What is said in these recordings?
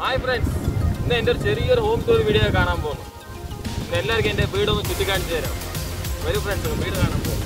Hi friends, ഇന്ന് എൻ്റെ ഒരു ചെറിയൊരു ഹോം ടൂർ വീഡിയോ കാണാൻ പോകുന്നു. ഇന്ന് എല്ലാവർക്കും എൻ്റെ വീടൊന്ന് ചുറ്റിക്കാണിച്ചു തരാം. വരൂ ഫ്രണ്ട്സ്, വീട് കാണാൻ പോകും.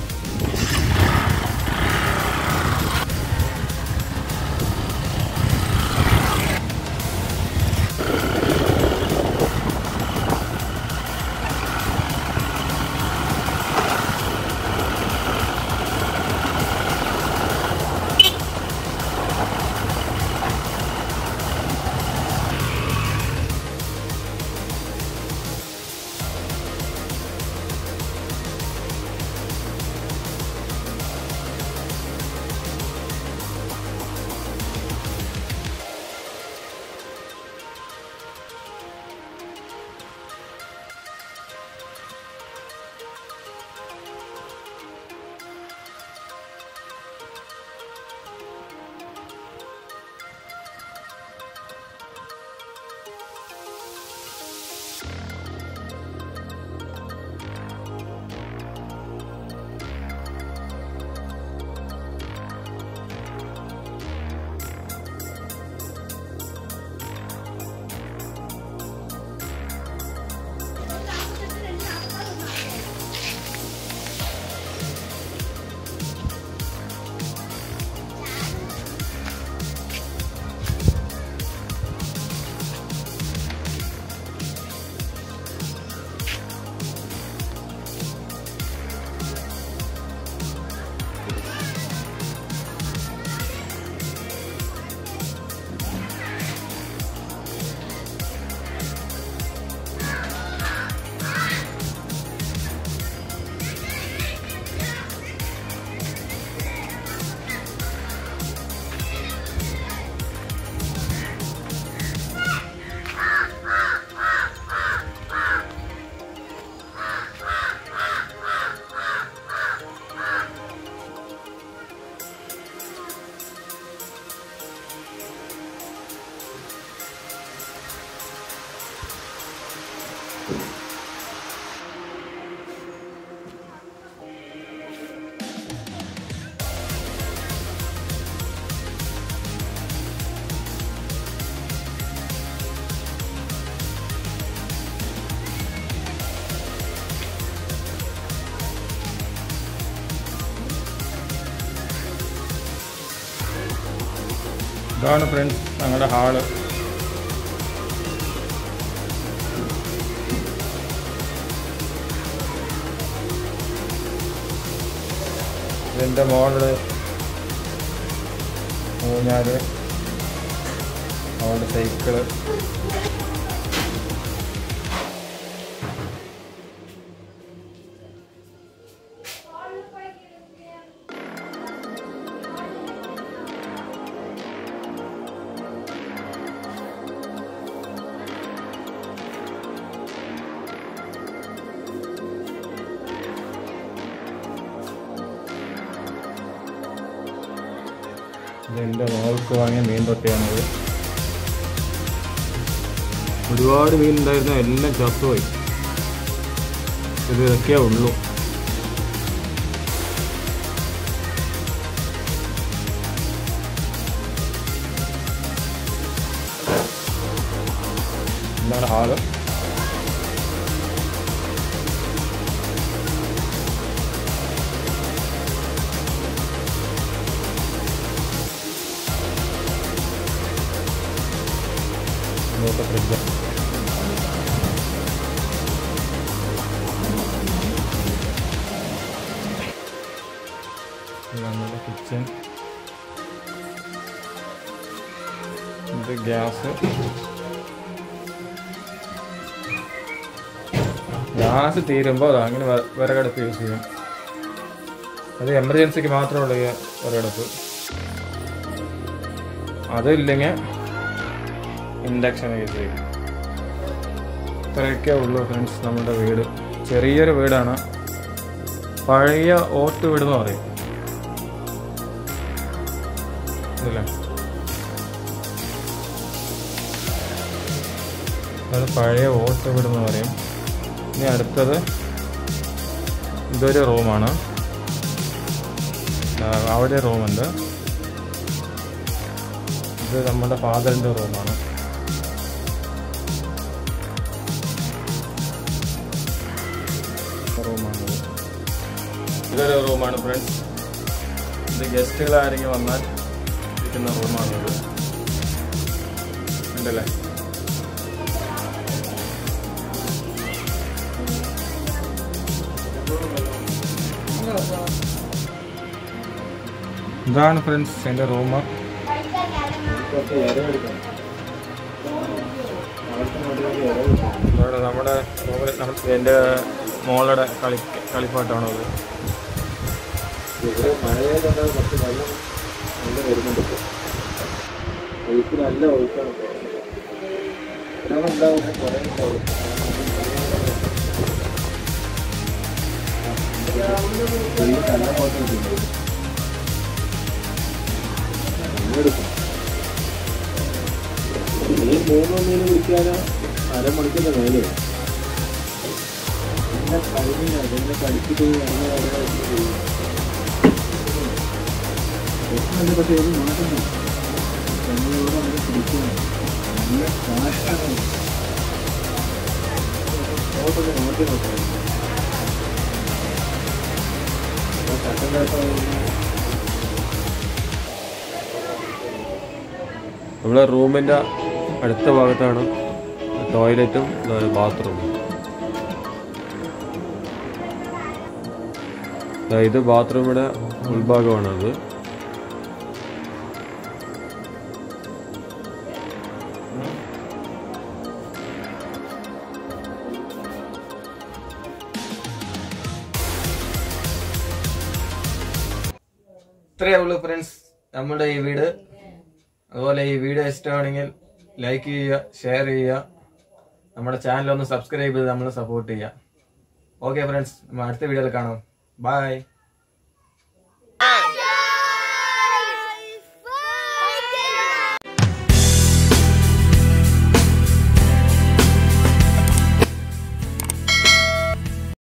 ഇതാണ് ഫ്രണ്ട്സ് ഞങ്ങളുടെ ഹാള്. ഇതിൻ്റെ മോളിൽ ഊഞ്ഞാല്, അവിടെ സൈക്കിള്, ഇതെൻ്റെ മോൾക്ക് വാങ്ങിയ മീൻ തൊട്ടിയാണത്. ഒരുപാട് മീനുണ്ടായിരുന്നു, എല്ലാം ചത്തുപോയി. ഇതൊക്കെ ഉള്ളൂ. എന്താണ് ഹാള്. ഫ്രിഡ്ജ്, നമ്മുടെ കിച്ചൺ, ഇത് ഗ്യാസ്. ഗ്യാസ് തീരുമ്പോൾ അങ്ങനെ വിറകടുപ്പ് യൂസ് ചെയ്യും. അത് എമർജൻസിക്ക് മാത്രമുള്ള വിറകടുപ്പ്. അതില്ലെങ്കിൽ ഇൻഡക്ഷൻ യൂസ് ചെയ്യും. ഇത്രയൊക്കെ ഉള്ളൂ ഫ്രണ്ട്സ് നമ്മുടെ വീട്. ചെറിയൊരു വീടാണ്, പഴയ ഓട്ട് വീടെന്ന് പറയും. ഇല്ലേ, അത് പഴയ ഓട്ട് വീടെന്ന് പറയും. ഇനി അടുത്തത് ഇതൊരു റൂമാണ്. അവിടെ റൂമുണ്ട്. ഇത് നമ്മുടെ ഫാദറിൻ്റെ റൂമാണ്. ഇതൊരു റൂമാണ് ഫ്രണ്ട്സ്. ഇത് ഗസ്റ്റുകൾ ആരെങ്കിലും വന്നാൽ ഇരിക്കുന്ന റൂമാണിത്. ഉണ്ടല്ലേ? ഇതാണ് ഫ്രണ്ട്സ് എൻ്റെ റൂം. നമ്മുടെ റൂമിൽ എൻ്റെ മോളുടെ കളിപ്പാട്ടാണത്. നല്ല ഒഴുക്കാണ്. ഈ 3 മീൻ പിടിക്കാനോ അരമണിക്കൂറിന്റെ മേലെ എന്നെ കഴിഞ്ഞ എന്നെ കടിച്ചിട്ട് പക്ഷെ ഒരു മാറ്റം നമ്മളോട് അങ്ങനെ പിടിക്കണം. നല്ല കാറ്റാണ്. നോട്ടൊക്കെ മാറ്റി നോക്കാം. നമ്മുടെ റൂമിൻ്റെ അടുത്ത ഭാഗത്താണ് ടോയ്ലറ്റും ബാത്റൂമും. ഇത് ബാത്റൂമിൻ്റെ ഉൾഭാഗമാണത്. ഇത്രയേ ഉള്ളൂ ഫ്രണ്ട്സ് നമ്മുടെ ഈ വീട്. അതുപോലെ ഈ വീഡിയോ ഇഷ്ടമാണെങ്കിൽ ലൈക്ക് ചെയ്യുക, ഷെയർ ചെയ്യുക, നമ്മുടെ ചാനൽ ഒന്ന് സബ്സ്ക്രൈബ് ചെയ്ത് നമ്മൾ സപ്പോർട്ട് ചെയ്യുക. ഓക്കെ ഫ്രണ്ട്സ്, നമ്മൾ അടുത്ത വീഡിയോയിൽ കാണാം. ബൈ.